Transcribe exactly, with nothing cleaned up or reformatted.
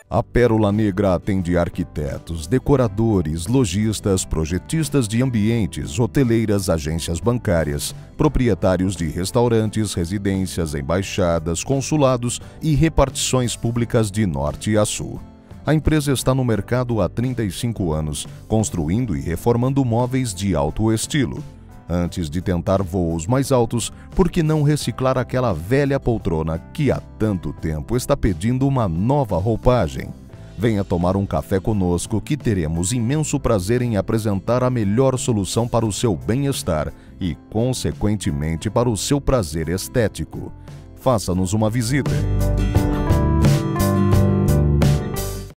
A Pérola Negra atende arquitetos, decoradores, lojistas, projetistas de ambientes, hoteleiras, agências bancárias, proprietários de restaurantes, residências, embaixadas, consulados e repartições públicas de norte a sul. A empresa está no mercado há trinta e cinco anos, construindo e reformando móveis de alto estilo. Antes de tentar voos mais altos, por que não reciclar aquela velha poltrona que há tanto tempo está pedindo uma nova roupagem? Venha tomar um café conosco que teremos imenso prazer em apresentar a melhor solução para o seu bem-estar e, consequentemente, para o seu prazer estético. Faça-nos uma visita.